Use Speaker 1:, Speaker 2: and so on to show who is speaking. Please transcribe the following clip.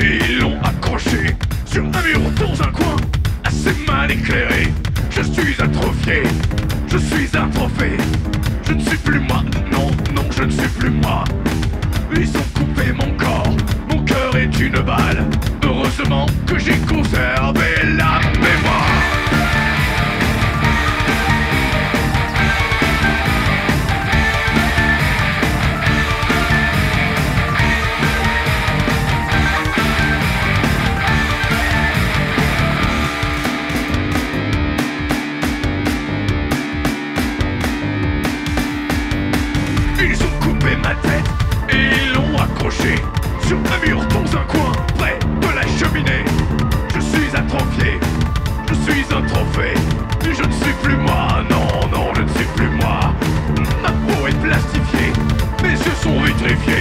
Speaker 1: Ils l'ont accroché sur un mur dans un coin assez mal éclairé. Je suis atrophié, je suis un trophée. Je ne suis plus moi, non, non, je ne suis plus moi. Ils ont coupé mon corps, mon cœur est une balle. Heureusement que j'ai conservé la mémoire. Ils ont coupé ma tête et ils l'ont accroché sur un mur dans un coin près de la cheminée. Je suis atrophié, je suis un trophée. Je ne suis plus moi, non, non, je ne suis plus moi. Ma peau est plastifiée, mes yeux sont vitrifiés.